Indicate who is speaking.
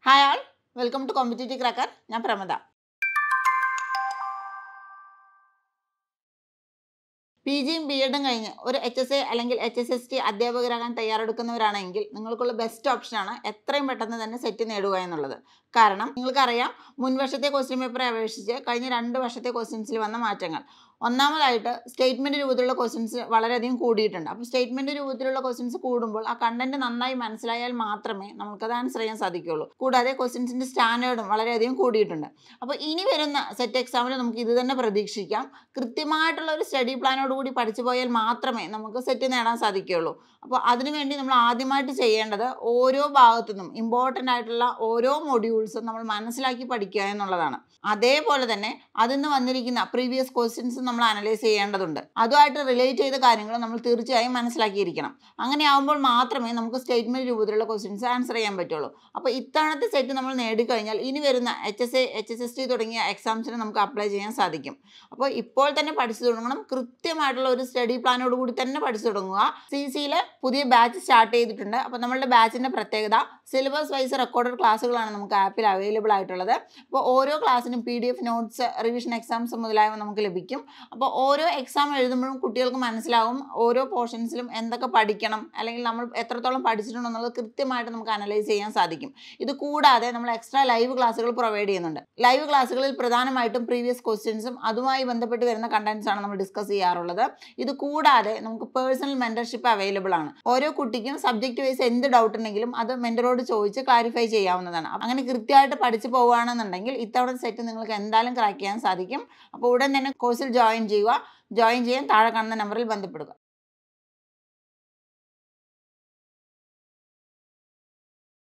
Speaker 1: Hi all, welcome to Competitive Cracker. ഞാൻ പ്രമദ. പിജിയും ബിഎഡും കഴിഞ്ഞ് ഒരു HSA അല്ലെങ്കിൽ HSST അധ്യാപകരാകാൻ തയ്യാറെടുക്കുന്നവരാണെങ്കിൽ നിങ്ങൾക്കുള്ള ബെസ്റ്റ് ഓപ്ഷനാണ് എത്രയും പെട്ടെന്ന് തന്നെ സെറ്റ് നേടുക എന്നുള്ളത്. കാരണം നിങ്ങൾക്കറിയാം മുൻ വർഷത്തെ ക്വസ്റ്റ്യൻ പേപ്പറെ അപേക്ഷിച്ച് കഴിഞ്ഞ 2 വർഷത്തെ ക്വസ്റ്റ്യൻസിൽ വന്ന മാറ്റങ്ങൾ. ഒന്നാമതായിട്ട് സ്റ്റേറ്റ്മെൻറ്റ് രൂപത്തിലുള്ള ക്വസ്റ്റ്യൻസ് വളരെയധികം കൂടിയിട്ടുണ്ട്. അപ്പോൾ സ്റ്റേറ്റ്മെൻറ്റ് രൂപത്തിലുള്ള ക്വസ്റ്റ്യൻസ് കൂടുമ്പോൾ ആ കണ്ടന്റ് നന്നായി മനസ്സിലായാൽ മാത്രമേ നമുക്കത് ആൻസർ ചെയ്യാൻ സാധിക്കുകയുള്ളൂ. കൂടാതെ ക്വസ്റ്റ്യൻസിൻ്റെ സ്റ്റാൻഡേർഡും വളരെയധികം കൂടിയിട്ടുണ്ട്. അപ്പോൾ ഇനി വരുന്ന സെറ്റ് എക്സാമിൽ നമുക്ക് ഇത് തന്നെ പ്രതീക്ഷിക്കാം. കൃത്യമായിട്ടുള്ള ഒരു സ്റ്റഡി പ്ലാനോടുകൂടി പഠിച്ചു പോയാൽ മാത്രമേ നമുക്ക് സെറ്റ് നേടാൻ സാധിക്കുകയുള്ളൂ. അപ്പോൾ അതിനുവേണ്ടി നമ്മൾ ആദ്യമായിട്ട് ചെയ്യേണ്ടത് ഓരോ ഭാഗത്തു നിന്നും ഇമ്പോർട്ടൻ്റ് ആയിട്ടുള്ള ഓരോ മൊഡ്യൂൾസും നമ്മൾ മനസ്സിലാക്കി പഠിക്കുക എന്നുള്ളതാണ്. അതേപോലെ തന്നെ അതിൽ നിന്ന് വന്നിരിക്കുന്ന പ്രീവിയസ് ക്വസ്റ്റ്യൻസ് നമ്മൾ അനലൈസ് ചെയ്യേണ്ടതുണ്ട്. അതുമായിട്ട് റിലേറ്റ് ചെയ്ത കാര്യങ്ങൾ നമ്മൾ തീർച്ചയായും മനസ്സിലാക്കിയിരിക്കണം. അങ്ങനെ ആകുമ്പോൾ മാത്രമേ നമുക്ക് സ്റ്റേറ്റ്മെൻറ്റ് രൂപത്തിലുള്ള ക്വസ്റ്റ്യൻസ് ആൻസർ ചെയ്യാൻ പറ്റുള്ളൂ. അപ്പോൾ ഇത്തവണത്തെ സെറ്റ് നമ്മൾ നേടിക്കഴിഞ്ഞാൽ ഇനി വരുന്ന HSA, HSST തുടങ്ങിയ എക്സാംസിന് നമുക്ക് അപ്ലൈ ചെയ്യാൻ സാധിക്കും. അപ്പോൾ ഇപ്പോൾ തന്നെ പഠിച്ചു തുടങ്ങണം. കൃത്യമായിട്ടുള്ള ഒരു സ്റ്റഡി പ്ലാനോട് കൂടി തന്നെ പഠിച്ചു തുടങ്ങുക. CCയിൽ പുതിയ ബാച്ച് സ്റ്റാർട്ട് ചെയ്തിട്ടുണ്ട്. അപ്പോൾ നമ്മളുടെ ബാച്ചിൻ്റെ പ്രത്യേകത സിലബസ് വൈസ് റെക്കോർഡഡ് ക്ലാസ്സുകളാണ് നമുക്ക് ആപ്പിൽ അവൈലബിൾ ആയിട്ടുള്ളത്. അപ്പോൾ ഓരോ ക്ലാസ്സിനും PDF നോട്ട്സ്, റിവിഷൻ എക്സാംസ് മുതലായവ നമുക്ക് ലഭിക്കും. അപ്പോൾ ഓരോ എക്സാം എഴുതുമ്പോഴും കുട്ടികൾക്ക് മനസ്സിലാവും ഓരോ പോർഷൻസിലും എന്തൊക്കെ പഠിക്കണം, അല്ലെങ്കിൽ നമ്മൾ എത്രത്തോളം പഠിച്ചിട്ടുണ്ടെന്നുള്ളത് കൃത്യമായിട്ട് നമുക്ക് അനലൈസ് ചെയ്യാൻ സാധിക്കും. ഇത് കൂടാതെ നമ്മൾ എക്സ്ട്രാ ലൈവ് ക്ലാസ്സുകൾ പ്രൊവൈഡ് ചെയ്യുന്നുണ്ട്. ലൈവ് ക്ലാസ്സുകളിൽ പ്രധാനമായിട്ടും പ്രീവിയസ് ക്വസ്റ്റ്യൻസും അതുമായി ബന്ധപ്പെട്ട് വരുന്ന കണ്ടന്റ്സ് ആണ് നമ്മൾ ഡിസ്കസ് ചെയ്യാറുള്ളത്. ഇത് കൂടാതെ നമുക്ക് പേഴ്സണൽ മെന്റർഷിപ്പ് അവൈലബിൾ ആണ്. ഓരോ കുട്ടിക്കും സബ്ജക്റ്റ് വൈസ് എന്ത് ഡൗട്ട് ഉണ്ടെങ്കിലും അത് മെന്ററോട് ചോദിച്ച് ക്ലാരിഫൈ ചെയ്യാവുന്നതാണ്. അങ്ങനെ കൃത്യമായിട്ട് പഠിച്ചു പോവുകയാണെന്നുണ്ടെങ്കിൽ ഇത്തവണ സെറ്റ് നിങ്ങൾക്ക് എന്തായാലും ക്രാക്ക് ചെയ്യാൻ സാധിക്കും. അപ്പോൾ ഉടൻ തന്നെ കോഴ്സിൽ ജോയിൻ ചെയ്യുക. ജോയിൻ ചെയ്യാൻ താഴെ കാണുന്ന നമ്പറിൽ ബന്ധപ്പെടുക.